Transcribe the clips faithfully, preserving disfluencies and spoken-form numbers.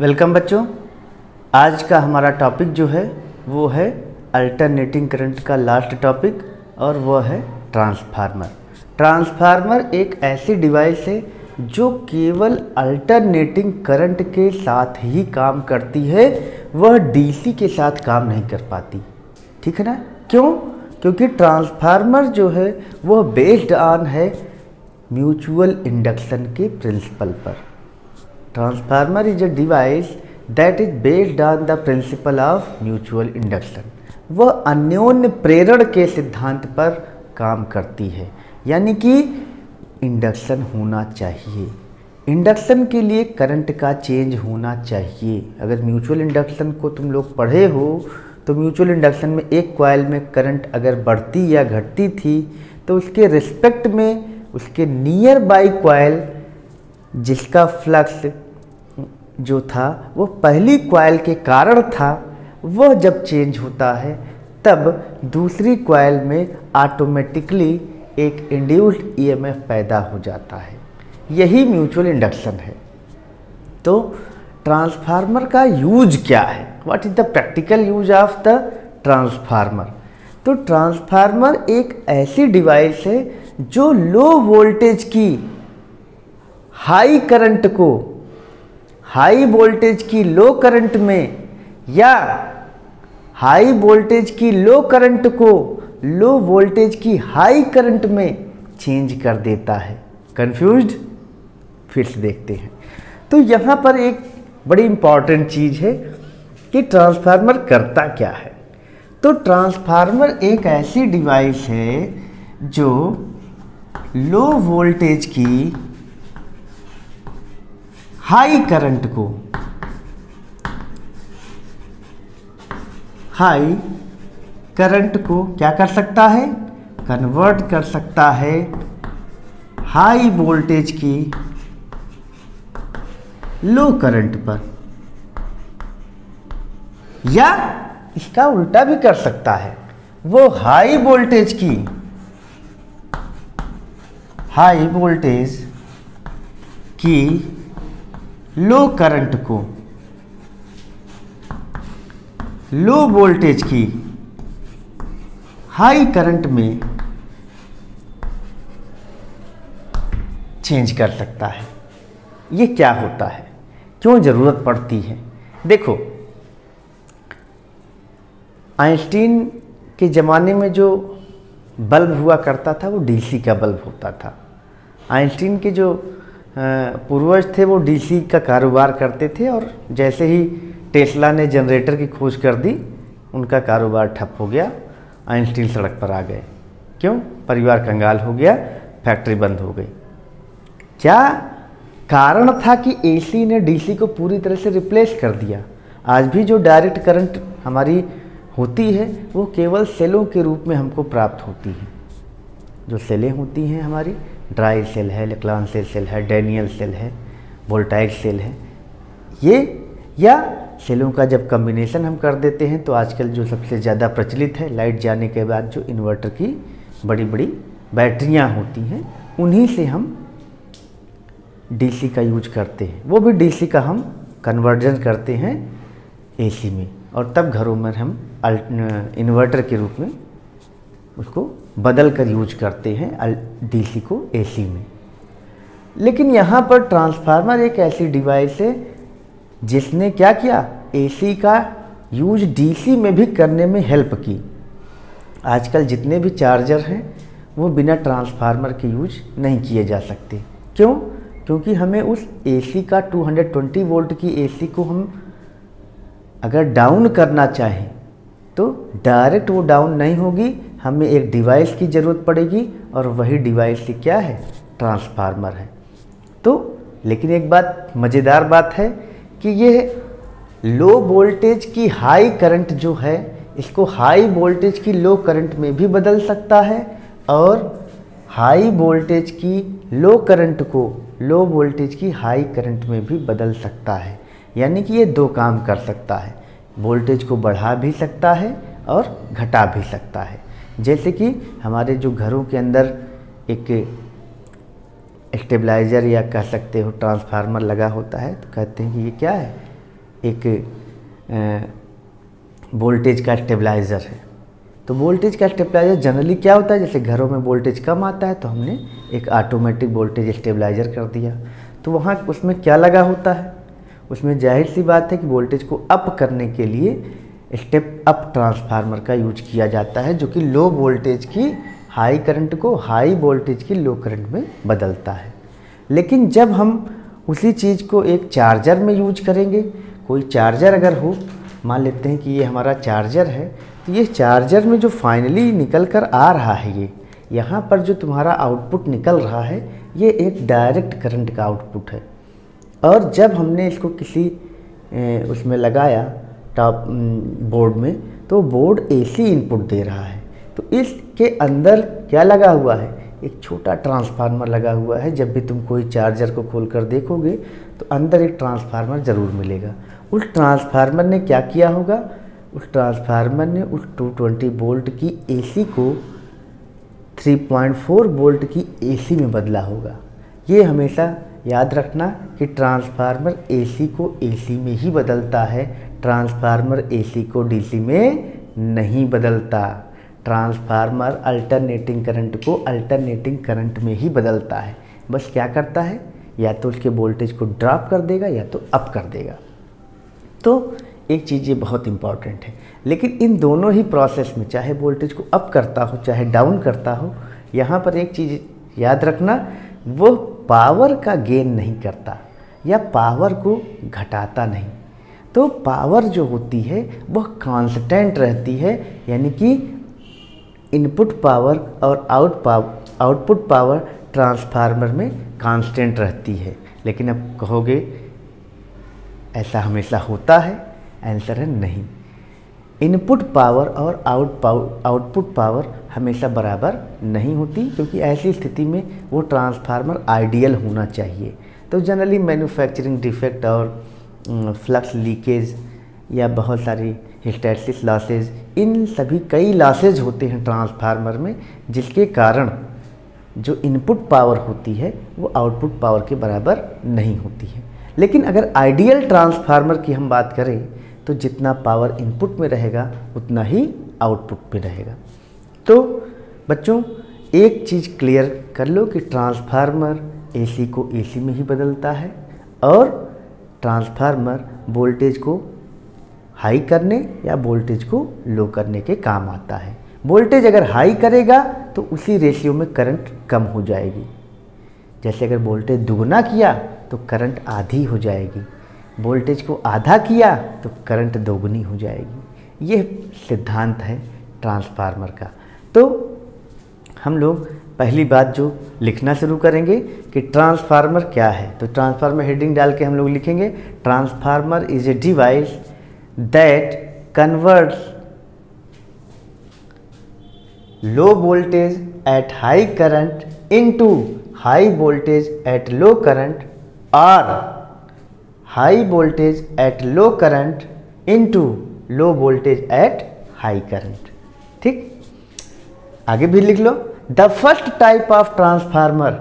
Welcome बच्चों। आज का हमारा टॉपिक जो है वो है अल्टरनेटिंग करंट का लास्ट टॉपिक और वो है ट्रांसफार्मर। ट्रांसफार्मर एक ऐसी डिवाइस है जो केवल अल्टरनेटिंग करंट के साथ ही काम करती है, वह डीसी के साथ काम नहीं कर पाती। ठीक है ना? क्यों? क्योंकि ट्रांसफार्मर जो है वह बेस्ड ऑन है म्यूचुअल इंडक्शन के प्रिंसिपल पर। Transformer is a device that is based on the principle of mutual induction. वह अन्योन्य प्रेरण के सिद्धांत पर काम करती है, यानी कि इंडक्शन होना चाहिए। इंडक्शन के लिए करंट का चेंज होना चाहिए। अगर म्यूचुअल इंडक्शन को तुम लोग पढ़े हो तो म्यूचुअल इंडक्शन में एक कॉइल में करंट अगर बढ़ती या घटती थी तो उसके रिस्पेक्ट में उसके नियर बाई कॉइल जिसका फ्लक्स जो था वो पहली कॉइल के कारण था, वह जब चेंज होता है तब दूसरी कॉइल में ऑटोमेटिकली एक इंड्यूस्ड ईएमएफ पैदा हो जाता है। यही म्यूचुअल इंडक्शन है। तो ट्रांसफार्मर का यूज क्या है? What is the practical use of the transformer? तो ट्रांसफार्मर एक ऐसी डिवाइस है जो लो वोल्टेज की हाई करंट को हाई वोल्टेज की लो करंट में या हाई वोल्टेज की लो करंट को लो वोल्टेज की हाई करंट में चेंज कर देता है। कंफ्यूज्ड? फिर से देखते हैं। तो यहाँ पर एक बड़ी इंपॉर्टेंट चीज़ है कि ट्रांसफार्मर करता क्या है। तो ट्रांसफार्मर एक ऐसी डिवाइस है जो लो वोल्टेज की हाई करंट को हाई करंट को क्या कर सकता है? कन्वर्ट कर सकता है हाई वोल्टेज की लो करंट पर, या इसका उल्टा भी कर सकता है। वो हाई वोल्टेज की हाई वोल्टेज की लो करंट को लो वोल्टेज की हाई करंट में चेंज कर सकता है। ये क्या होता है? क्यों ज़रूरत पड़ती है? देखो, आइंस्टीन के ज़माने में जो बल्ब हुआ करता था वो डीसी का बल्ब होता था। आइंस्टीन के जो पूर्वज थे वो डीसी का कारोबार करते थे, और जैसे ही टेस्ला ने जनरेटर की खोज कर दी उनका कारोबार ठप हो गया। आइंस्टीन सड़क पर आ गए। क्यों? परिवार कंगाल हो गया, फैक्ट्री बंद हो गई। क्या कारण था कि एसी ने डीसी को पूरी तरह से रिप्लेस कर दिया। आज भी जो डायरेक्ट करंट हमारी होती है वो केवल सेलों के रूप में हमको प्राप्त होती है। जो सेलें होती हैं हमारी, ड्राई सेल है, लेक्लांसे सेल है, डैनियल सेल है, वोल्टाइक सेल है, ये या सेलों का जब कम्बिनेशन हम कर देते हैं तो आजकल जो सबसे ज़्यादा प्रचलित है, लाइट जाने के बाद जो इन्वर्टर की बड़ी बड़ी बैटरियां होती हैं, उन्हीं से हम डीसी का यूज करते हैं। वो भी डीसी का हम कन्वर्जन करते हैं एसी में, और तब घरों में हम इन्वर्टर के रूप में उसको बदल कर यूज करते हैं डीसी को एसी में। लेकिन यहाँ पर ट्रांसफार्मर एक ऐसी डिवाइस है जिसने क्या किया? एसी का यूज डीसी में भी करने में हेल्प की। आजकल जितने भी चार्जर हैं वो बिना ट्रांसफार्मर के यूज नहीं किए जा सकते। क्यों? क्योंकि हमें उस एसी का दो सौ बीस वोल्ट की एसी को हम अगर डाउन करना चाहें तो डायरेक्ट वो डाउन नहीं होगी, हमें एक डिवाइस की ज़रूरत पड़ेगी, और वही डिवाइस से क्या है? ट्रांसफार्मर है। तो लेकिन एक बात, मज़ेदार बात है कि ये लो वोल्टेज की हाई करंट जो है इसको हाई वोल्टेज की लो करंट में भी बदल सकता है, और हाई वोल्टेज की लो करंट को लो वोल्टेज की हाई करंट में भी बदल सकता है। यानी कि ये दो काम कर सकता है, वोल्टेज को बढ़ा भी सकता है और घटा भी सकता है। जैसे कि हमारे जो घरों के अंदर एक स्टेबलाइज़र या कह सकते हो ट्रांसफार्मर लगा होता है, तो कहते हैं कि ये क्या है? एक वोल्टेज का स्टेबलाइज़र है। तो वोल्टेज का स्टेबलाइज़र जनरली क्या होता है, जैसे घरों में वोल्टेज कम आता है तो हमने एक ऑटोमेटिक वोल्टेज स्टेबलाइज़र कर दिया। तो वहाँ उसमें क्या लगा होता है, उसमें जाहिर सी बात है कि वोल्टेज को अप करने के लिए स्टेप अप ट्रांसफार्मर का यूज किया जाता है, जो कि लो वोल्टेज की हाई करंट को हाई वोल्टेज की लो करंट में बदलता है। लेकिन जब हम उसी चीज़ को एक चार्जर में यूज करेंगे, कोई चार्जर अगर हो, मान लेते हैं कि ये हमारा चार्जर है, तो ये चार्जर में जो फाइनली निकल कर आ रहा है, ये यहाँ पर जो तुम्हारा आउटपुट निकल रहा है, ये एक डायरेक्ट करंट का आउटपुट है। और जब हमने इसको किसी उसमें लगाया टॉप बोर्ड में, तो बोर्ड एसी इनपुट दे रहा है। तो इसके अंदर क्या लगा हुआ है, एक छोटा ट्रांसफार्मर लगा हुआ है। जब भी तुम कोई चार्जर को खोल कर देखोगे तो अंदर एक ट्रांसफार्मर ज़रूर मिलेगा। उस ट्रांसफार्मर ने क्या किया होगा, उस ट्रांसफार्मर ने उस दो सौ बीस वोल्ट की एसी को तीन पॉइंट चार वोल्ट की एसी में बदला होगा। ये हमेशा याद रखना कि ट्रांसफार्मर एसी को एसी में ही बदलता है, ट्रांसफार्मर एसी को डीसी में नहीं बदलता। ट्रांसफार्मर अल्टरनेटिंग करंट को अल्टरनेटिंग करंट में ही बदलता है। बस क्या करता है, या तो उसके वोल्टेज को ड्रॉप कर देगा या तो अप कर देगा। तो एक चीज़ ये बहुत इम्पॉर्टेंट है। लेकिन इन दोनों ही प्रोसेस में, चाहे वोल्टेज को अप करता हो चाहे डाउन करता हो, यहाँ पर एक चीज़ याद रखना, वो पावर का गेन नहीं करता या पावर को घटाता नहीं। तो पावर जो होती है वह कांस्टेंट रहती है, यानी कि इनपुट पावर और out power output power transformer में कांस्टेंट रहती है। लेकिन अब कहोगे ऐसा हमेशा होता है, आंसर है नहीं। इनपुट पावर और आउट पावर आउटपुट पावर हमेशा बराबर नहीं होती, क्योंकि ऐसी स्थिति में वो ट्रांसफार्मर आइडियल होना चाहिए। तो जनरली मैन्युफैक्चरिंग डिफेक्ट और फ्लक्स लीकेज या बहुत सारी हिस्टैरिसीस लॉसेज, इन सभी कई लॉसेज होते हैं ट्रांसफार्मर में, जिसके कारण जो इनपुट पावर होती है वो आउटपुट पावर के बराबर नहीं होती है। लेकिन अगर आइडियल ट्रांसफार्मर की हम बात करें तो जितना पावर इनपुट में रहेगा उतना ही आउटपुट में रहेगा। तो बच्चों एक चीज़ क्लियर कर लो कि ट्रांसफार्मर एसी को एसी में ही बदलता है और ट्रांसफार्मर वोल्टेज को हाई करने या वोल्टेज को लो करने के काम आता है। वोल्टेज अगर हाई करेगा तो उसी रेशियो में करंट कम हो जाएगी। जैसे अगर वोल्टेज दुगना किया तो करंट आधी हो जाएगी, वोल्टेज को आधा किया तो करंट दोगुनी हो जाएगी। ये सिद्धांत है ट्रांसफार्मर का। तो हम लोग पहली बात जो लिखना शुरू करेंगे कि ट्रांसफार्मर क्या है, तो ट्रांसफार्मर हेडिंग डाल के हम लोग लिखेंगे, transformer is a device that converts low voltage at high current into high voltage at low current और high voltage at low current into low voltage at high current. ठीक, आगे भी लिख लो, the first type of transformer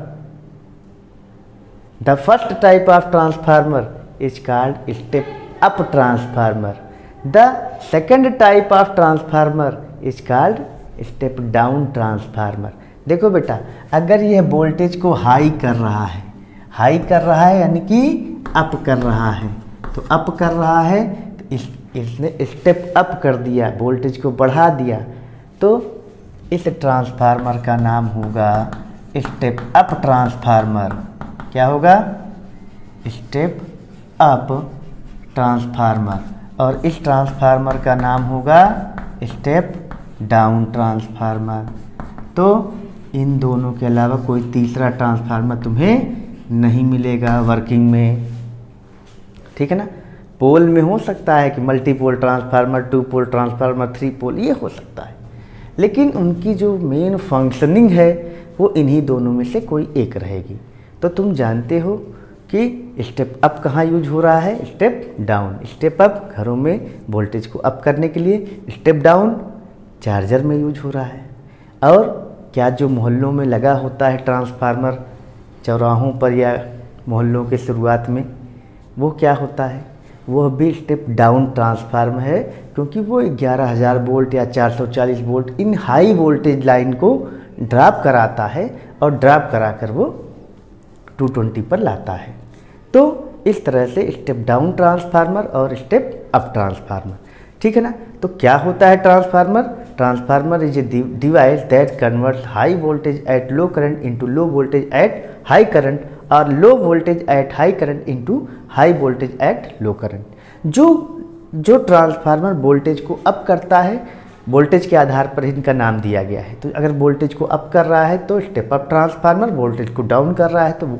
the first type of transformer is called step up transformer. The second type of transformer is called step down transformer. देखो बेटा, अगर यह voltage को हाई कर रहा है, हाई कर रहा है यानी कि अप कर रहा है, तो अप कर रहा है तो इस इसने स्टेप अप कर दिया, वोल्टेज को बढ़ा दिया, तो इस ट्रांसफार्मर का नाम होगा स्टेप अप ट्रांसफार्मर। क्या होगा? Step up transformer. और इस ट्रांसफार्मर का नाम होगा स्टेप डाउन ट्रांसफार्मर। तो इन दोनों के अलावा कोई तीसरा ट्रांसफार्मर तुम्हें नहीं मिलेगा वर्किंग में, ठीक है ना। पोल में हो सकता है कि multi pole transformer, two pole transformer, three pole, ये हो सकता है, लेकिन उनकी जो मेन फंक्शनिंग है वो इन्हीं दोनों में से कोई एक रहेगी। तो तुम जानते हो कि स्टेप अप कहाँ यूज हो रहा है, स्टेप डाउन। स्टेप अप घरों में वोल्टेज को अप करने के लिए, स्टेप डाउन चार्जर में यूज हो रहा है। और क्या जो मोहल्लों में लगा होता है ट्रांसफार्मर, चौराहों पर या मोहल्लों के शुरुआत में, वो क्या होता है, वह भी स्टेप डाउन ट्रांसफार्मर है, क्योंकि वो ग्यारह हज़ार वोल्ट या चार सौ चालीस वोल्ट इन हाई वोल्टेज लाइन को ड्रॉप कराता है और ड्रॉप कराकर वो दो सौ बीस पर लाता है। तो इस तरह से स्टेप डाउन ट्रांसफार्मर और स्टेप अप ट्रांसफार्मर, ठीक है ना। तो क्या होता है transformer? Transformer is a device that converts high voltage at low current into low voltage at high current और low voltage at high current into high voltage at low current. जो जो ट्रांसफार्मर वोल्टेज को up करता है, voltage के आधार पर इनका नाम दिया गया है। तो अगर वोल्टेज को अप कर रहा है तो स्टेप अप ट्रांसफार्मर, वोल्टेज को डाउन कर रहा है तो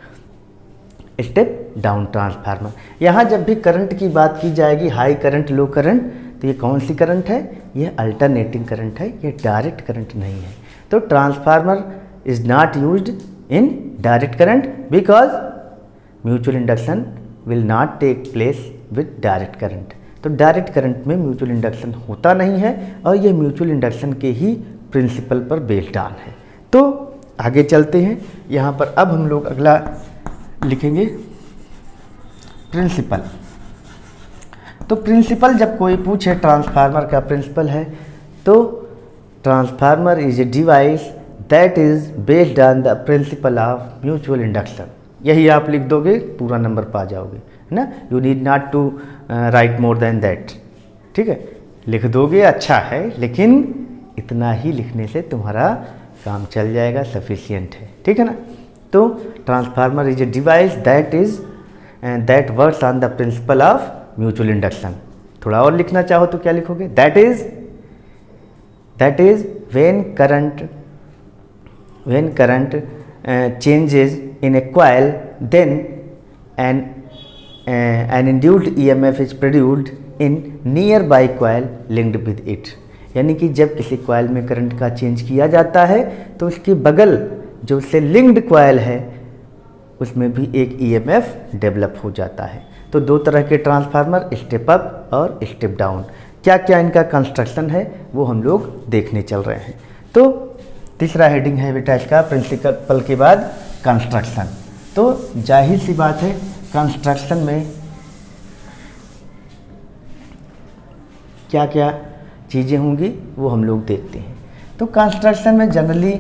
स्टेप डाउन ट्रांसफार्मर। यहाँ जब भी करंट की बात की जाएगी, हाई करंट लो करंट, तो ये कौन सी करंट है? ये अल्टरनेटिंग करंट है, ये डायरेक्ट करंट नहीं है। तो transformer is not used in direct current because mutual induction will not take place with direct current. तो डायरेक्ट करंट में म्यूचुअल इंडक्शन होता नहीं है और ये म्यूचुअल इंडक्शन के ही प्रिंसिपल पर बेस्ड ऑन है। तो आगे चलते हैं। यहाँ पर अब हम लोग अगला लिखेंगे प्रिंसिपल। तो प्रिंसिपल जब कोई पूछे ट्रांसफार्मर का प्रिंसिपल है, तो transformer is a device that is based on the principle of mutual induction. यही आप लिख दोगे, पूरा नंबर पा जाओगे, है ना। You need not to write more than that, ठीक है। लिख दोगे अच्छा है, लेकिन इतना ही लिखने से तुम्हारा काम चल जाएगा, सफिशियंट है, ठीक है ना। तो transformer is a device that is that works on the principle of mutual induction. थोड़ा और लिखना चाहो तो क्या लिखोगे? That is that is when current when current changes in a coil then an an induced E M F is produced in nearby coil linked with it. यानी कि जब किसी कॉइल में करंट का चेंज किया जाता है तो उसके बगल जो उससे लिंक्ड कॉइल है उसमें भी एक ई एम एफ डेवलप हो जाता है। तो दो तरह के ट्रांसफार्मर, स्टेप अप और स्टेप डाउन। क्या क्या इनका कंस्ट्रक्शन है वो हम लोग देखने चल रहे हैं। तो तीसरा हेडिंग है बेटा इसका प्रिंसिपल के बाद कंस्ट्रक्शन। तो जाहिर सी बात है कंस्ट्रक्शन में क्या क्या चीज़ें होंगी वो हम लोग देखते हैं। तो कंस्ट्रक्शन में जनरली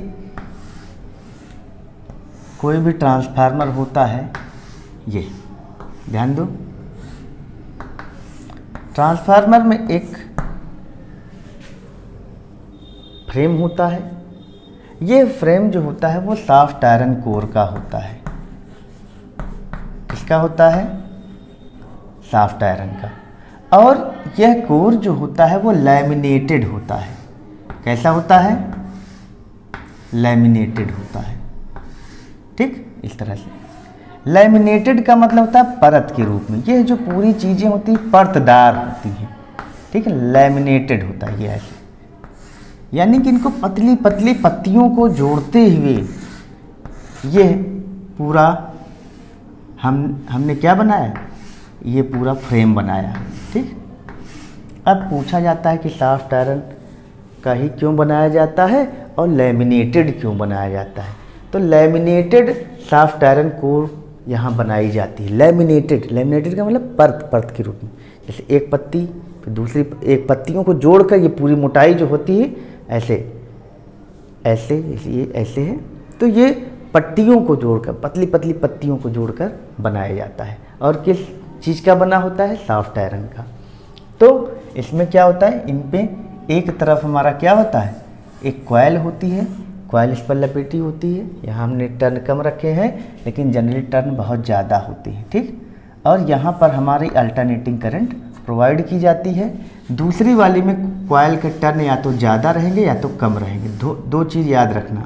कोई भी ट्रांसफार्मर होता है, ये ध्यान दो, ट्रांसफार्मर में एक फ्रेम होता है। ये फ्रेम जो होता है वो सॉफ्ट आयरन कोर का होता है। किसका होता है? सॉफ्ट आयरन का। और यह कोर जो होता है वो लैमिनेटेड होता है। कैसा होता है? लैमिनेटेड होता है, ठीक, इस तरह से। लैमिनेटेड का मतलब होता है परत के रूप में। ये जो पूरी चीज़ें होती हैं परतदार होती हैं, ठीक है, लैमिनेटेड होता है ये ऐसे। यानी कि इनको पतली पतली पत्तियों को जोड़ते हुए ये पूरा हम हमने क्या बनाया? ये पूरा फ्रेम बनाया, ठीक। अब पूछा जाता है कि सॉफ्ट आयरन का ही क्यों बनाया जाता है और लैमिनेटेड क्यों बनाया जाता है? तो लैमिनेटेड सॉफ्ट आयरन कोर यहाँ बनाई जाती है। लैमिनेटेड लैमिनेटेड का मतलब परत परत के रूप में, जैसे एक पत्ती फिर दूसरी एक पत्तियों को जोड़कर ये पूरी मोटाई जो होती है ऐसे ऐसे ये ऐसे है। तो ये पट्टियों को जोड़कर, पतली पतली पत्तियों को जोड़कर बनाया जाता है। और किस चीज़ का बना होता है? सॉफ्ट आयरन का। तो इसमें क्या होता है? इन पे एक तरफ हमारा क्या होता है? एक कॉइल होती है, कॉइल इस पर लपेटी होती है। यहाँ हमने टर्न कम रखे हैं लेकिन जनरली टर्न बहुत ज़्यादा होती है, ठीक। और यहाँ पर हमारी अल्टरनेटिंग करंट प्रोवाइड की जाती है। दूसरी वाली में कॉइल के टर्न या तो ज़्यादा रहेंगे या तो कम रहेंगे। दो दो चीज़ याद रखना,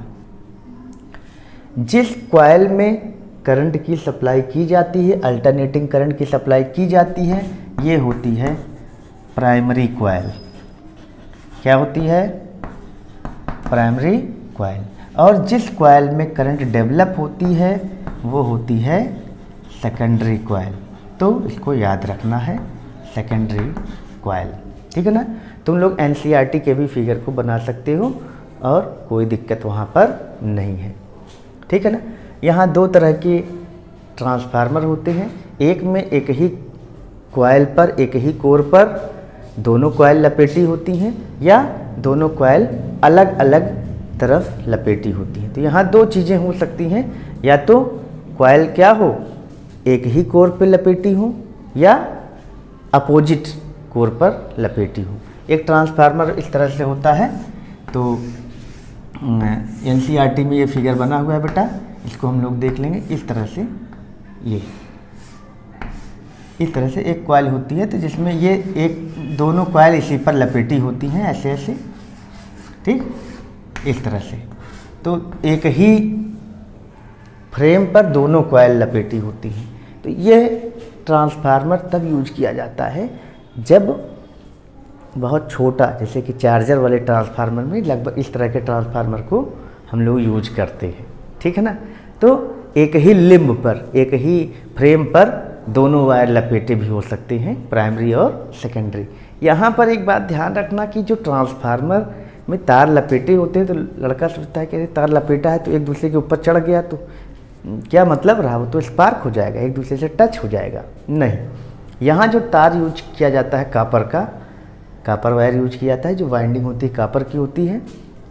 जिस कॉइल में करंट की सप्लाई की जाती है, अल्टरनेटिंग करंट की सप्लाई की जाती है, ये होती है प्राइमरी कॉइल। क्या होती है? Primary coil. और जिस कॉइल में करंट डेवलप होती है वो होती है सेकेंडरी कॉइल। तो इसको याद रखना है, सेकेंडरी कॉइल, ठीक है ना। तुम लोग एन सी आर टी के भी फिगर को बना सकते हो और कोई दिक्कत वहाँ पर नहीं है, ठीक है ना। यहाँ दो तरह के ट्रांसफार्मर होते हैं। एक में एक ही कॉइल पर, एक ही कोर पर दोनों कॉइल लपेटी होती हैं या दोनों कॉइल अलग अलग तरफ लपेटी होती हैं। तो यहाँ दो चीज़ें हो सकती हैं, या तो कॉइल क्या हो, एक ही कोर पर लपेटी हो या अपोजिट कोर पर लपेटी हो। एक ट्रांसफार्मर इस तरह से होता है। तो एन सी आर टी में ये फिगर बना हुआ है बेटा, इसको हम लोग देख लेंगे। इस तरह से ये इस तरह से एक कॉइल होती है, तो जिसमें ये एक दोनों कॉइल इसी पर लपेटी होती हैं, ऐसे ऐसे, ठीक, इस तरह से। तो एक ही फ्रेम पर दोनों कॉइल लपेटी होती हैं। तो ये ट्रांसफार्मर तब यूज किया जाता है जब बहुत छोटा, जैसे कि चार्जर वाले ट्रांसफार्मर में लगभग इस तरह के ट्रांसफार्मर को हम लोग यूज करते हैं, ठीक है ना। तो एक ही लिम्ब पर, एक ही फ्रेम पर दोनों वायर लपेटे भी हो सकते हैं, प्राइमरी और सेकेंडरी। यहाँ पर एक बात ध्यान रखना कि जो ट्रांसफार्मर में तार लपेटे होते हैं, तो लड़का सोचता है कि तार लपेटा है तो एक दूसरे के ऊपर चढ़ गया तो क्या मतलब रहा, वो तो स्पार्क हो जाएगा, एक दूसरे से टच हो जाएगा। नहीं, यहाँ जो तार यूज किया जाता है कापर का, कापर वायर यूज किया जाता है, जो वाइंडिंग होती है कापर की होती है।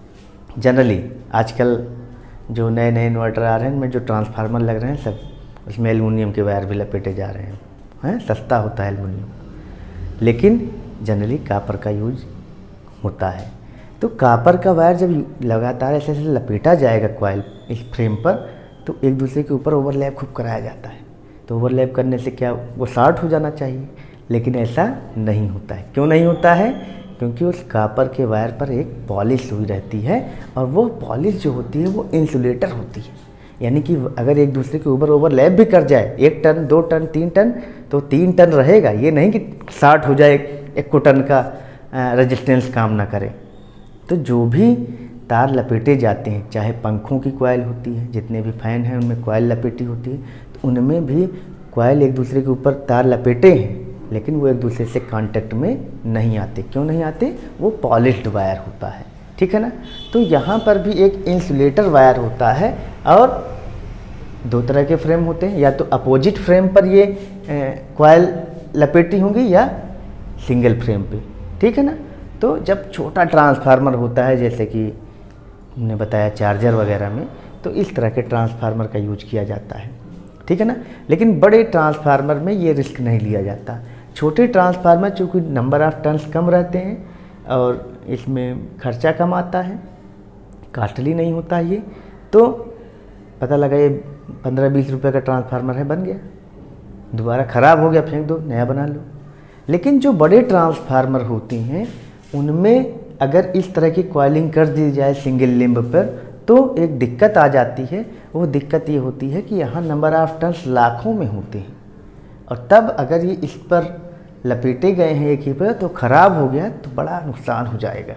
जनरली आजकल जो नए नए इन्वर्टर आ रहे हैं, इनमें जो ट्रांसफार्मर लग रहे हैं सब उसमें एल्युमिनियम के वायर भी लपेटे जा रहे हैं, हैं सस्ता होता है एल्युमिनियम, लेकिन जनरली कापर का यूज होता है। तो कापर का वायर जब लगातार ऐसे ऐसे लपेटा जाएगा कॉइल इस फ्रेम पर, तो एक दूसरे के ऊपर ओवरलैप खूब कराया जाता है। तो ओवरलैप करने से क्या, वो शॉर्ट हो जाना चाहिए, लेकिन ऐसा नहीं होता है। क्यों नहीं होता है? क्योंकि उस कापर के वायर पर एक पॉलिश हुई रहती है, और वो पॉलिश जो होती है वो इंसुलेटर होती है। यानी कि अगर एक दूसरे के ऊपर ओवरलैप भी कर जाए, एक टन, दो टन, तीन टन, तो तीन टन रहेगा। ये नहीं कि शॉर्ट हो जाए, एक को टन का रेजिस्टेंस काम ना करे। तो जो भी तार लपेटे जाते हैं, चाहे पंखों की कॉइल होती है, जितने भी फैन हैं उनमें कॉइल लपेटी होती है, तो उनमें भी कॉइल एक दूसरे के ऊपर तार लपेटे हैं, लेकिन वो एक दूसरे से कांटेक्ट में नहीं आते। क्यों नहीं आते? वो पॉलिश्ड वायर होता है, ठीक है ना। तो यहाँ पर भी एक इंसुलेटर वायर होता है, और दो तरह के फ्रेम होते हैं, या तो अपोजिट फ्रेम पर ये कॉइल लपेटी होंगी या सिंगल फ्रेम पे, ठीक है ना। तो जब छोटा ट्रांसफार्मर होता है, जैसे कि हमने बताया चार्जर वगैरह में, तो इस तरह के ट्रांसफार्मर का यूज किया जाता है, ठीक है ना। लेकिन बड़े ट्रांसफार्मर में ये रिस्क नहीं लिया जाता। छोटे ट्रांसफार्मर चूँकि नंबर ऑफ टन्स कम रहते हैं और इसमें खर्चा कम आता है, कास्टली नहीं होता ये, तो पता लगा ये पंद्रह बीस रुपए का ट्रांसफार्मर है, बन गया, दोबारा ख़राब हो गया, फेंक दो, नया बना लो। लेकिन जो बड़े ट्रांसफार्मर होती हैं उनमें अगर इस तरह की कॉइलिंग कर दी जाए सिंगल लिम्ब पर, तो एक दिक्कत आ जाती है। वो दिक्कत ये होती है कि यहाँ नंबर ऑफ टन्स लाखों में होते हैं, और तब अगर ये इस पर लपेटे गए हैं एक ही पर, तो ख़राब हो गया तो बड़ा नुकसान हो जाएगा।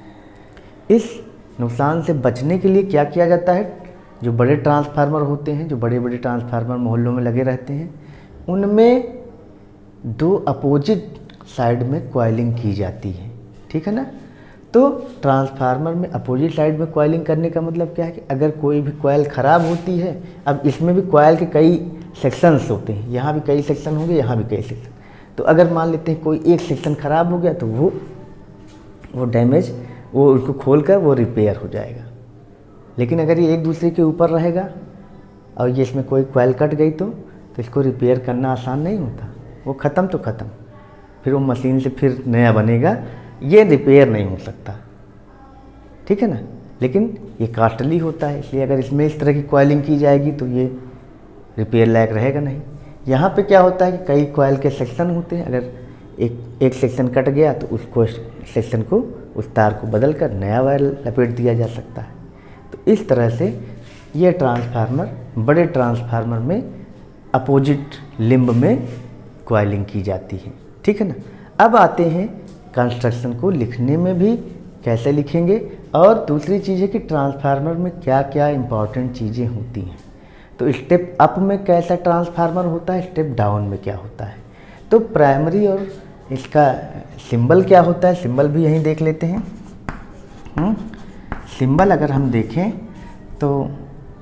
इस नुकसान से बचने के लिए क्या किया जाता है? जो बड़े ट्रांसफार्मर होते हैं, जो बड़े बड़े ट्रांसफार्मर मोहल्लों में लगे रहते हैं, उनमें दो अपोजिट साइड में कॉइलिंग की जाती है, ठीक है ना। तो ट्रांसफार्मर में अपोजिट साइड में कॉइलिंग करने का मतलब क्या है कि अगर कोई भी कॉइल ख़राब होती है, अब इसमें भी कॉइल के कई सेक्शंस होते हैं, यहाँ भी कई सेक्शन होंगे, यहाँ भी कई सेक्शन, तो अगर मान लेते हैं कोई एक सेक्शन ख़राब हो गया, तो वो वो डैमेज, वो उसको खोल कर वो रिपेयर हो जाएगा। लेकिन अगर ये एक दूसरे के ऊपर रहेगा और ये इसमें कोई कॉइल कट गई, तो तो इसको रिपेयर करना आसान नहीं होता, वो ख़त्म तो ख़त्म, फिर वो मशीन से फिर नया बनेगा, ये रिपेयर नहीं हो सकता, ठीक है ना। लेकिन ये कास्टली होता है, इसलिए अगर इसमें इस तरह की कॉइलिंग की जाएगी तो ये रिपेयर लायक रहेगा नहीं। यहाँ पे क्या होता है कि कई कॉइल के सेक्शन होते हैं, अगर एक एक सेक्शन कट गया तो उसको सेक्शन को, उस तार को बदल कर नया वायर लपेट दिया जा सकता है। तो इस तरह से ये ट्रांसफार्मर, बड़े ट्रांसफार्मर में अपोजिट लिम्ब में कॉइलिंग की जाती है, ठीक है ना। अब आते हैं कंस्ट्रक्शन को लिखने में भी कैसे लिखेंगे, और दूसरी चीज़ है कि ट्रांसफार्मर में क्या क्या इंपॉर्टेंट चीज़ें होती हैं। तो स्टेप अप में कैसा ट्रांसफार्मर होता है, स्टेप डाउन में क्या होता है। तो प्राइमरी और इसका सिंबल क्या होता है, सिंबल भी यहीं देख लेते हैं। सिंबल अगर हम देखें तो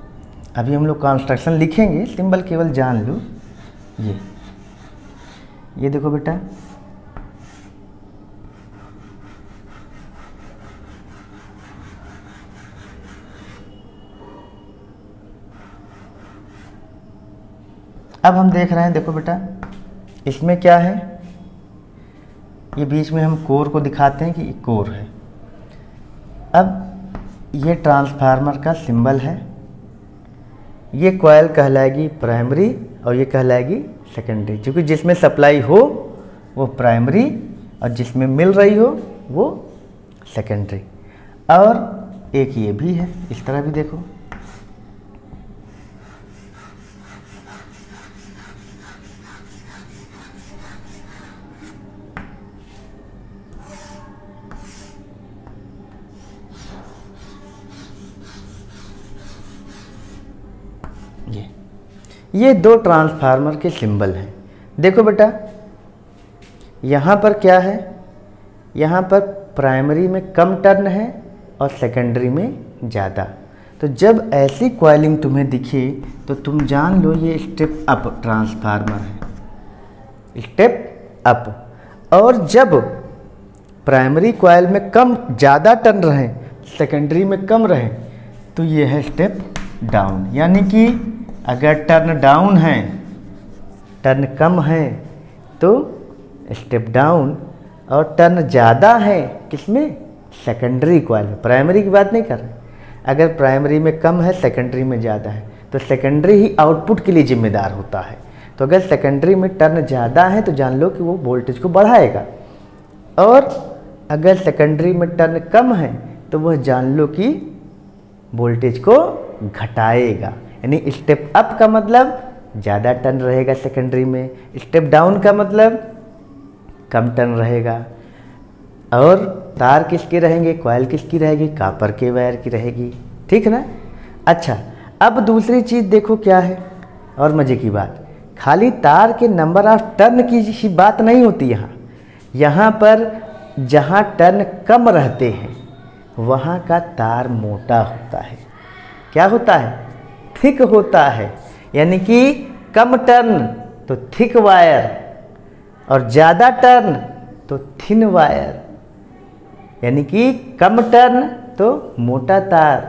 अभी हम लोग कंस्ट्रक्शन लिखेंगे, सिंबल केवल जान लो। ये ये देखो बेटा, अब हम देख रहे हैं, देखो बेटा इसमें क्या है, ये बीच में हम कोर को दिखाते हैं कि ये कोर है। अब ये ट्रांसफार्मर का सिंबल है, ये कॉइल कहलाएगी प्राइमरी और ये कहलाएगी सेकेंडरी, क्योंकि जिसमें सप्लाई हो वो प्राइमरी और जिसमें मिल रही हो वो सेकेंडरी। और एक ये भी है, इस तरह भी देखो, ये ये दो ट्रांसफार्मर के सिंबल हैं। देखो बेटा यहाँ पर क्या है, यहाँ पर प्राइमरी में कम टर्न है और सेकेंडरी में ज़्यादा। तो जब ऐसी कॉइलिंग तुम्हें दिखे तो तुम जान लो ये स्टेप अप ट्रांसफार्मर है, स्टेप अप। और जब प्राइमरी कॉइल में कम ज़्यादा टर्न रहे, सेकेंडरी में कम रहे, तो ये है स्टेप डाउन। यानी कि अगर टर्न डाउन है, टर्न कम है तो स्टेप डाउन, और टर्न ज़्यादा है किसमें, सेकेंडरी कॉइल में। प्राइमरी की बात नहीं कर रहे। अगर प्राइमरी में कम है, सेकेंडरी में ज़्यादा है, तो सेकेंडरी ही आउटपुट के लिए जिम्मेदार होता है। तो अगर सेकेंडरी में टर्न ज़्यादा है तो जान लो कि वो वोल्टेज को बढ़ाएगा, और अगर सेकेंडरी में टर्न कम है तो वह जान लो कि वोल्टेज को घटाएगा। यानी स्टेप अप का मतलब ज़्यादा टर्न रहेगा सेकेंडरी में, स्टेप डाउन का मतलब कम टर्न रहेगा। और तार किसके रहेंगे, कॉइल किसकी रहेगी, कॉपर के वायर की रहेगी। ठीक है ना। अच्छा, अब दूसरी चीज़ देखो क्या है, और मज़े की बात, खाली तार के नंबर ऑफ टर्न की बात नहीं होती यहाँ। यहाँ पर जहाँ टर्न कम रहते हैं वहाँ का तार मोटा होता है। क्या होता है, थिक होता है। यानी कि कम टर्न तो थिक वायर, और ज़्यादा टर्न तो थिन वायर। यानी कि कम टर्न तो मोटा तार,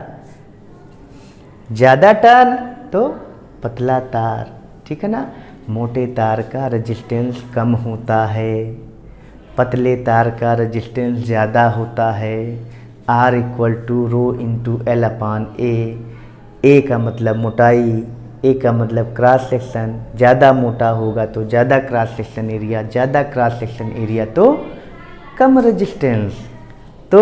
ज़्यादा टर्न तो पतला तार। ठीक है ना। मोटे तार का रेजिस्टेंस कम होता है, पतले तार का रेजिस्टेंस ज़्यादा होता है। R equal to rho into L upon A. A का मतलब मोटाई, ए का मतलब क्रॉस सेक्शन। ज़्यादा मोटा होगा तो ज़्यादा क्रॉस सेक्शन एरिया, ज़्यादा क्रॉस सेक्शन एरिया तो कम रेजिस्टेंस। तो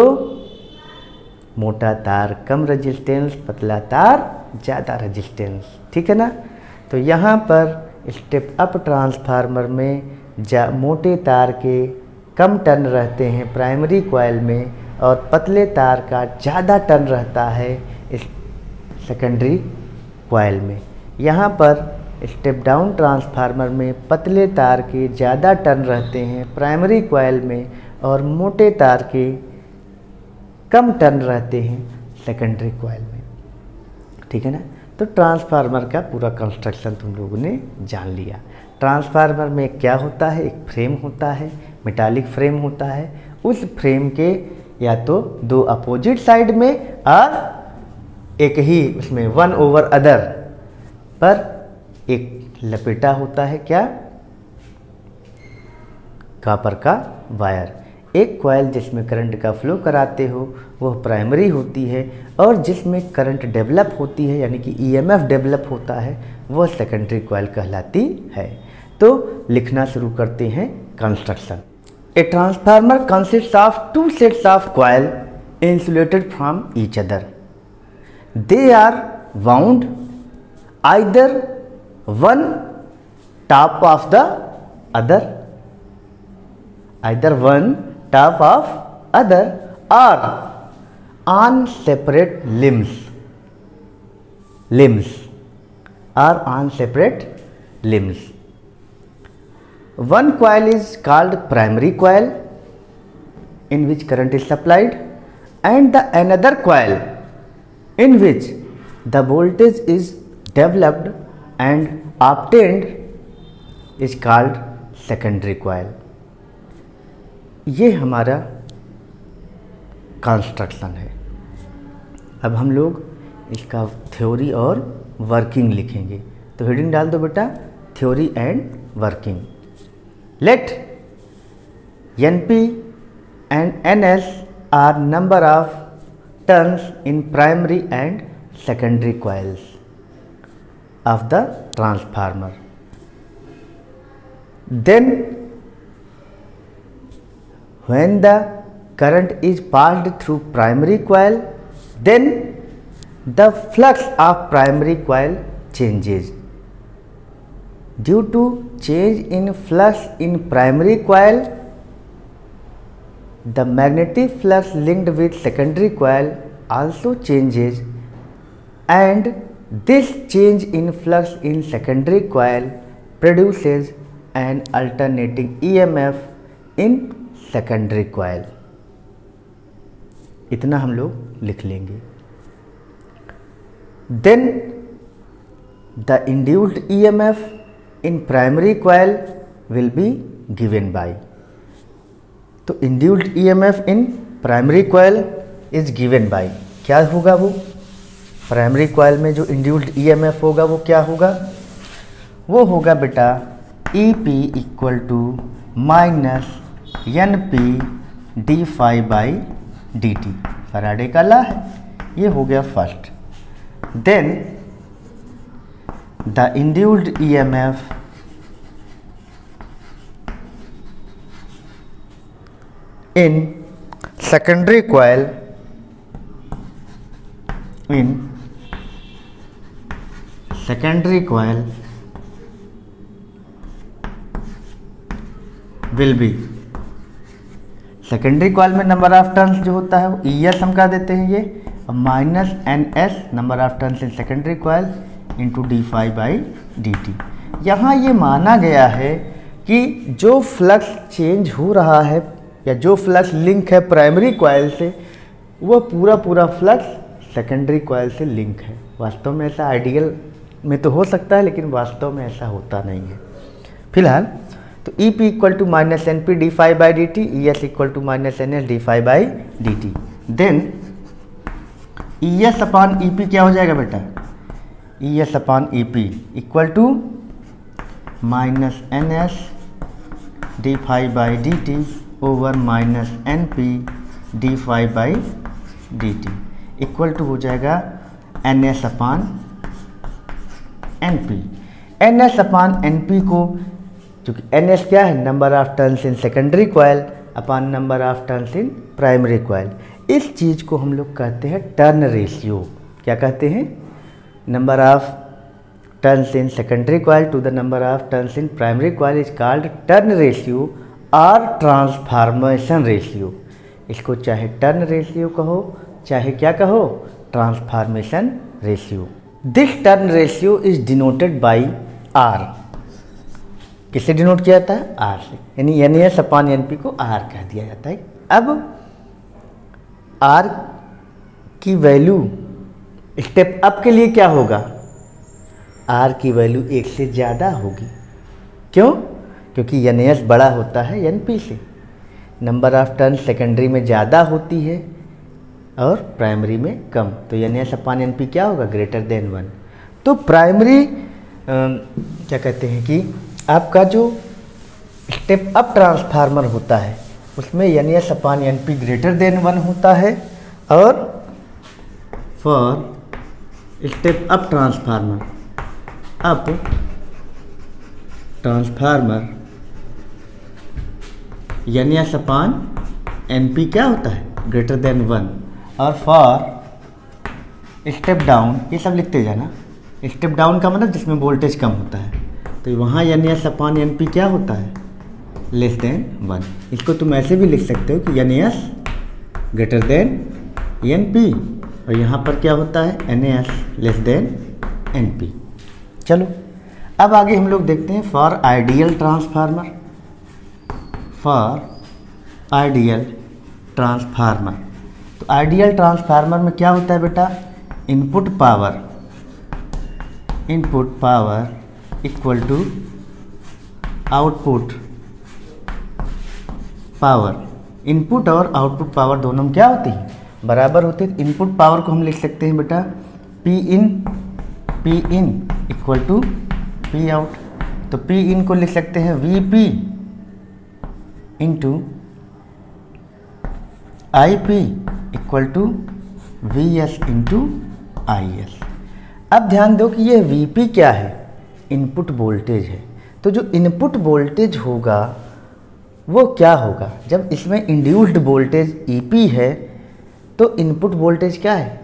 मोटा तार कम रेजिस्टेंस, पतला तार ज़्यादा रेजिस्टेंस। ठीक है ना। तो यहाँ पर स्टेप अप ट्रांसफार्मर में जा मोटे तार के कम टर्न रहते हैं प्राइमरी कॉइल में, और पतले तार का ज़्यादा टर्न रहता है इस सेकेंडरी कॉइल में। यहाँ पर स्टेप डाउन ट्रांसफार्मर में पतले तार के ज़्यादा टर्न रहते हैं प्राइमरी कॉइल में, और मोटे तार के कम टर्न रहते हैं सेकेंडरी कॉइल में। ठीक है ना। तो ट्रांसफार्मर का पूरा कंस्ट्रक्शन तुम लोगों ने जान लिया। ट्रांसफार्मर में क्या होता है, एक फ्रेम होता है, मेटालिक फ्रेम होता है। उस फ्रेम के या तो दो अपोजिट साइड में और एक ही उसमें वन ओवर अदर पर एक लपेटा होता है, क्या, कॉपर का वायर। एक कॉइल जिसमें करंट का फ्लो कराते हो वह प्राइमरी होती है, और जिसमें करंट डेवलप होती है यानी कि ईएमएफ डेवलप होता है वह सेकेंडरी कॉइल कहलाती है। तो लिखना शुरू करते हैं construction. A transformer consist of two sets of coil insulated from each other. They are wound either one top of the other, either one top of other or on separate limbs limbs or on separate limbs. One coil is called primary coil in which current is supplied, and the another coil in which the voltage is developed and obtained is called secondary coil. ये हमारा construction है। अब हम लोग इसका theory और working लिखेंगे। तो हेडिंग डाल दो बेटा, theory and working. Let N P and N S are number of turns in primary and secondary coils of the transformer. Then when the current is passed through primary coil, then the flux of primary coil changes. Due to change in flux in primary coil, the magnetic flux linked with secondary coil also changes, and this change in flux in secondary coil produces an alternating E M F in secondary coil। इतना हम लोग लिख लेंगे। Then the induced E M F in primary coil will be given by. तो induced E M F in primary coil is given by, क्या होगा वो? Primary coil में जो इंड्यूस्ड ई एम एफ होगा वो क्या होगा? वो होगा बेटा E P equal to minus N P D phi by D T. Faraday का लॉ है। ये हो गया first. Then the induced E M F in secondary coil in secondary coil will be. Secondary coil में नंबर ऑफ टर्न्स जो होता है वो ई एस हम कह देते हैं ये, और minus N S number of turns in secondary coil into D phi by D T. यहाँ ये माना गया है कि जो फ्लक्स चेंज हो रहा है या जो फ्लक्स लिंक है प्राइमरी कॉइल से, वह पूरा पूरा फ्लक्स सेकेंडरी कॉइल से लिंक है। वास्तव में ऐसा आइडियल में तो हो सकता है, लेकिन वास्तव में ऐसा होता नहीं है फिलहाल। तो E P equal to minus N P D phi by D T, E S equal to minus N S D phi by D T. Then E S upon E P क्या हो जाएगा बेटा? E S upon E P equal to minus N S D phi by D T over minus N P D phi by D T equal to हो जाएगा N S upon N P. N S upon N P को, क्योंकि N S क्या है? Number of turns in secondary coil upon number of turns in primary coil. इस चीज़ को हम लोग कहते हैं टर्न रेशियो। क्या कहते हैं? Number of turns in secondary coil to the number of turns in primary coil is called turn ratio और ट्रांसफॉर्मेशन रेशियो। इसको चाहे टर्न रेशियो कहो, चाहे क्या कहो, transformation ratio. This turn ratio is denoted by R. किससे denote किया जाता है? आर से, यानी N S upon N P को आर कह दिया जाता है। अब आर की वैल्यू स्टेप अप के लिए क्या होगा? आर की वैल्यू एक से ज़्यादा होगी। क्यों? क्योंकि एन एस बड़ा होता है एन पी से। नंबर ऑफ टर्न सेकेंडरी में ज़्यादा होती है और प्राइमरी में कम, तो N S upon N P क्या होगा? Greater than one. तो प्राइमरी क्या कहते हैं कि आपका जो स्टेप अप ट्रांसफार्मर होता है उसमें N S upon N P greater than one होता है, और for step up transformer up transformer N S upon N P क्या होता है? Greater than one. और फॉर स्टेप डाउन, ये सब लिखते जाना। स्टेप डाउन का मतलब जिसमें वोल्टेज कम होता है, तो वहाँ N S upon N P क्या होता है? Less than one. इसको तुम ऐसे भी लिख सकते हो कि N S greater than N P, और यहाँ पर क्या होता है? N S less than N P. चलो अब आगे हम लोग देखते हैं for ideal transformer. For ideal transformer, तो आइडियल ट्रांसफार्मर में क्या होता है बेटा? Input power input power equal to output power, input और आउटपुट पावर दोनों में क्या होती है, बराबर होती है। इनपुट पावर को हम लिख सकते हैं बेटा P in, P in equal to P out. तो पी इन को लिख सकते हैं V P into I P equal to V S into I S. अब ध्यान दो कि ये वी पी क्या है, इनपुट वोल्टेज है। तो जो इनपुट वोल्टेज होगा वो क्या होगा, जब इसमें इंड्यूस्ड वोल्टेज ई पी है तो इनपुट वोल्टेज क्या है,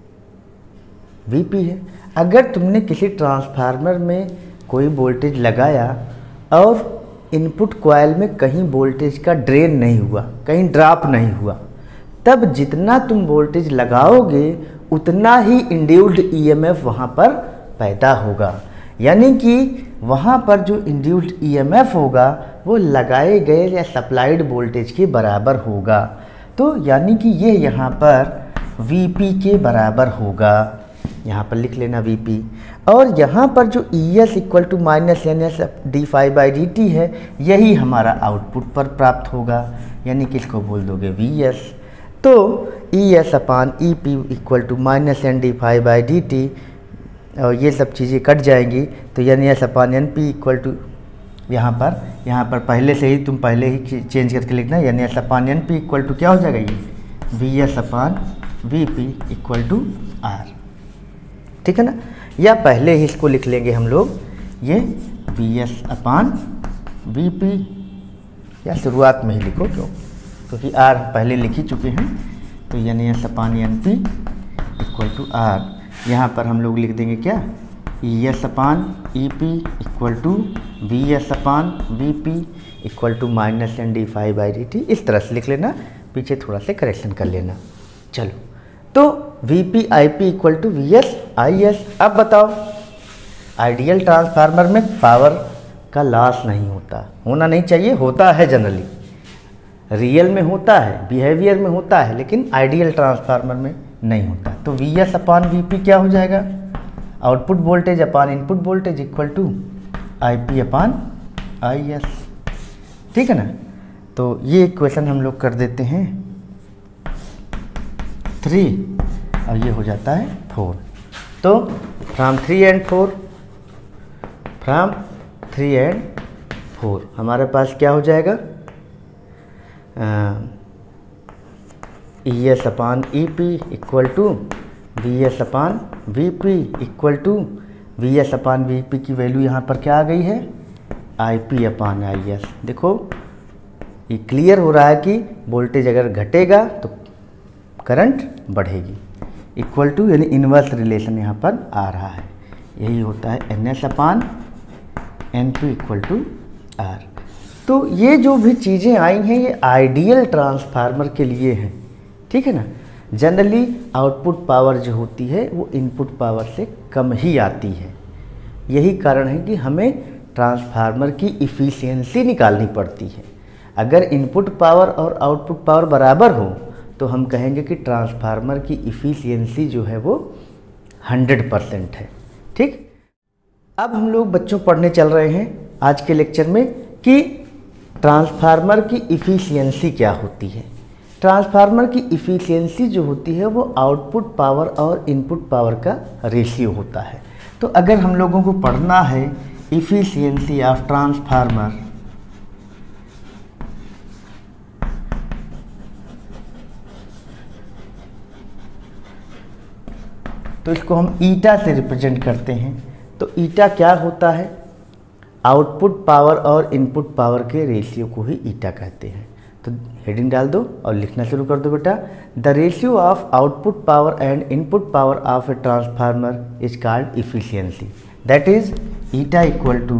वी पी है। अगर तुमने किसी ट्रांसफार्मर में कोई वोल्टेज लगाया और इनपुट कॉइल में कहीं वोल्टेज का ड्रेन नहीं हुआ, कहीं ड्रॉप नहीं हुआ, तब जितना तुम वोल्टेज लगाओगे उतना ही इंड्यूस्ड ईएमएफ वहाँ पर पैदा होगा। यानी कि वहाँ पर जो इंड्यूस्ड ईएमएफ होगा वो लगाए गए या सप्लाइड वोल्टेज के बराबर होगा। तो यानी कि ये यहाँ पर वी पी के बराबर होगा, यहाँ पर लिख लेना वी पी। और यहाँ पर जो E S equal to minus N S D phi by D T है, यही हमारा आउटपुट पर प्राप्त होगा, यानी कि इसको बोल दोगे वी एस। तो E S upon E P equal to minus N D phi by D T, और ये सब चीज़ें कट जाएंगी, तो यानी S upon N P equal to, यहाँ पर यहाँ पर पहले से ही तुम पहले ही चेंज करके लिखना, यानी S upon N P equal to क्या हो जाएगा, ये V S upon V P equal to R, ठीक है ना। या पहले ही इसको लिख लेंगे हम लोग, ये V S upon V P, या शुरुआत में ही लिखो क्यों, क्योंकि आर पहले लिख ही चुके हैं। तो यानी S upon N P equal to R, यहाँ पर हम लोग लिख देंगे क्या, E S upon E P equal to V S upon V P equal to minus N D phi by D T. इस तरह से लिख लेना, पीछे थोड़ा सा करेक्शन कर लेना। चलो, तो V P I P equal to V S I S. अब बताओ, आइडियल ट्रांसफार्मर में पावर का लॉस नहीं होता, होना नहीं चाहिए, होता है जनरली, रियल में होता है, बिहेवियर में होता है, लेकिन आइडियल ट्रांसफार्मर में नहीं होता। तो V S upon V P क्या हो जाएगा, output voltage upon input voltage equal to I P upon I S, ठीक है ना। तो ये इक्वेशन हम लोग कर देते हैं थ्री, और ये हो जाता है फोर। तो from three and four, from three and four हमारे पास क्या हो जाएगा, E S upon E P equal to V S upon V P equal to V S upon V P की वैल्यू यहाँ पर क्या आ गई है, आई पी अपान आई एस। देखो ये क्लियर हो रहा है कि वोल्टेज अगर घटेगा तो करंट बढ़ेगी, इक्वल टू यानी इन्वर्स रिलेशन यहाँ पर आ रहा है, यही होता है N S upon N P equal to R. तो ये जो भी चीज़ें आई हैं ये आइडियल ट्रांसफार्मर के लिए हैं, ठीक है ना। जनरली आउटपुट पावर जो होती है वो इनपुट पावर से कम ही आती है, यही कारण है कि हमें ट्रांसफार्मर की इफ़िशियंसी निकालनी पड़ती है। अगर इनपुट पावर और आउटपुट पावर बराबर हो तो हम कहेंगे कि ट्रांसफार्मर की इफ़िशियंसी जो है वो हंड्रेड परसेंट है, ठीक। अब हम लोग बच्चों पढ़ने चल रहे हैं आज के लेक्चर में कि ट्रांसफार्मर की इफ़िशियंसी क्या होती है। ट्रांसफार्मर की इफ़िशियंसी जो होती है वो आउटपुट पावर और इनपुट पावर का रेशियो होता है। तो अगर हम लोगों को पढ़ना है इफ़िशियंसी ऑफ ट्रांसफार्मर, तो इसको हम ईटा से रिप्रेजेंट करते हैं। तो ईटा क्या होता है, आउटपुट पावर और इनपुट पावर के रेशियो को ही ईटा कहते हैं। तो हेडिंग डाल दो और लिखना शुरू कर दो बेटा, the ratio of output power and input power of a transformer is called efficiency, that is eta equal to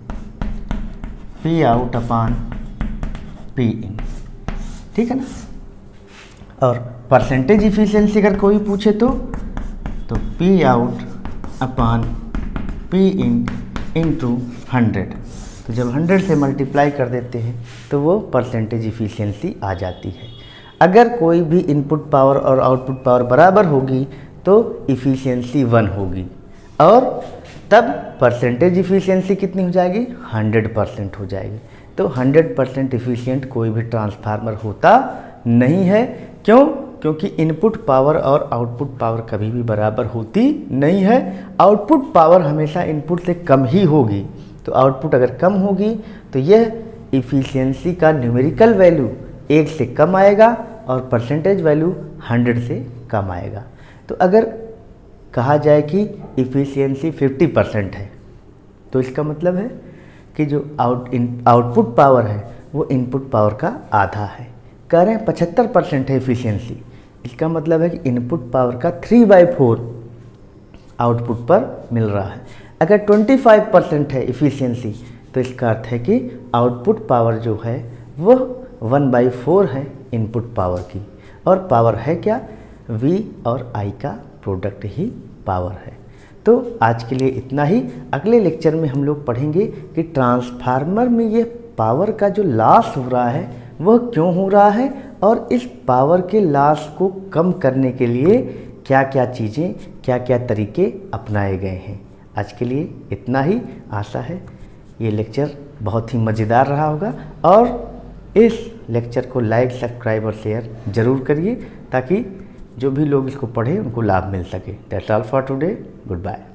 P out upon P in, ठीक है ना। और परसेंटेज इफिशियंसी अगर कोई पूछे तो तो P out upon P in into hundred. तो जब हंड्रेड से मल्टीप्लाई कर देते हैं तो वो परसेंटेज इफिशियंसी आ जाती है। अगर कोई भी इनपुट पावर और आउटपुट पावर बराबर होगी तो इफिशियंसी वन होगी, और तब परसेंटेज इफिशियंसी कितनी हो जाएगी, हंड्रेड परसेंट हो जाएगी। तो हंड्रेड परसेंट इफिशियंट कोई भी ट्रांसफार्मर होता नहीं है। क्यों? क्योंकि इनपुट पावर और आउटपुट पावर कभी भी बराबर होती नहीं है। आउटपुट पावर हमेशा इनपुट से कम ही होगी। तो आउटपुट अगर कम होगी तो यह इफ़िशियंसी का न्यूमेरिकल वैल्यू एक से कम आएगा और परसेंटेज वैल्यू हंड्रेड से कम आएगा। तो अगर कहा जाए कि इफ़िशियंसी फिफ्टी परसेंट है तो इसका मतलब है कि जो आउट इन आउटपुट पावर है वो इनपुट पावर का आधा है। कह रहे हैं पचहत्तर परसेंट है इफ़िशियंसी, इसका मतलब है कि इनपुट पावर का थ्री बाई फोर आउटपुट पर मिल रहा है। अगर पच्चीस परसेंट है इफ़िशियंसी तो इसका अर्थ है कि आउटपुट पावर जो है वह वन बाई फोर है इनपुट पावर की। और पावर है क्या? V और I का प्रोडक्ट ही पावर है। तो आज के लिए इतना ही। अगले लेक्चर में हम लोग पढ़ेंगे कि ट्रांसफार्मर में ये पावर का जो लॉस हो रहा है वह क्यों हो रहा है और इस पावर के लॉस को कम करने के लिए क्या क्या चीज़ें, क्या क्या तरीके अपनाए गए हैं। आज के लिए इतना ही। आशा है ये लेक्चर बहुत ही मज़ेदार रहा होगा और इस लेक्चर को लाइक, सब्सक्राइब और शेयर ज़रूर करिए ताकि जो भी लोग इसको पढ़ें उनको लाभ मिल सके। That's all for today. Good bye.